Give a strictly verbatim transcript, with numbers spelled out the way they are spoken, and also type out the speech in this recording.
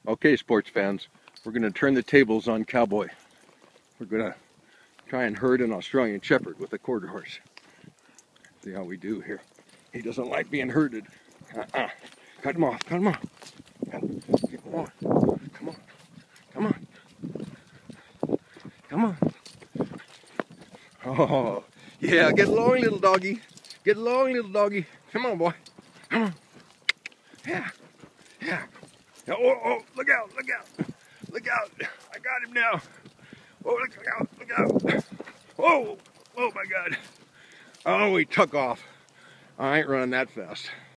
Okay, sports fans, we're going to turn the tables on Cowboy. We're going to try and herd an Australian Shepard with a quarter horse. See how we do here. He doesn't like being herded. Uh-uh. Cut him off, cut him off. Keep him on. Come on, come on. Come on. Oh, yeah, get along, little doggy. Get along, little doggy. Come on, boy. Come on. Yeah, yeah. Oh, oh, look out, look out. Look out. I got him now. Oh, look out, look out. Oh, oh my God. Oh, he took off. I ain't running that fast.